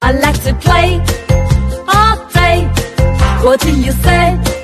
I like to play all day. What do you say?